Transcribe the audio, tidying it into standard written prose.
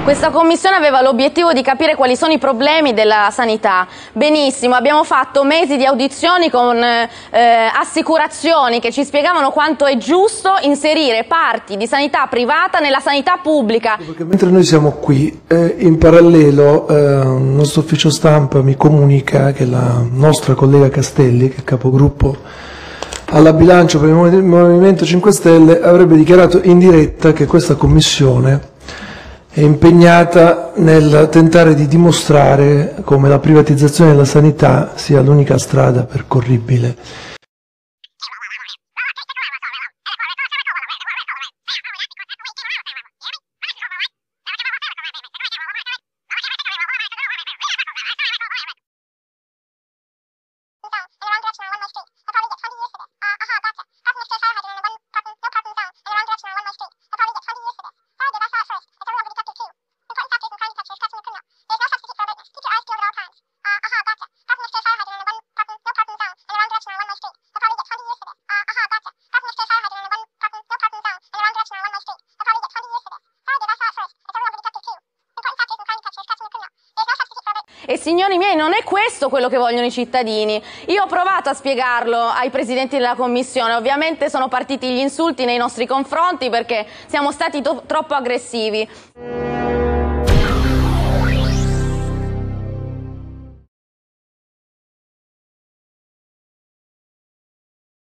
Questa commissione aveva l'obiettivo di capire quali sono i problemi della sanità. Benissimo, abbiamo fatto mesi di audizioni con assicurazioni che ci spiegavano quanto è giusto inserire parti di sanità privata nella sanità pubblica. Perché mentre noi siamo qui, in parallelo il nostro ufficio stampa mi comunica che la nostra collega Castelli, che è capogruppo alla bilancio per il Movimento 5 Stelle, avrebbe dichiarato in diretta che questa commissione è impegnata nel tentare di dimostrare come la privatizzazione della sanità sia l'unica strada percorribile. E signori miei, non è questo quello che vogliono i cittadini. Io ho provato a spiegarlo ai presidenti della commissione, ovviamente sono partiti gli insulti nei nostri confronti perché siamo stati troppo aggressivi.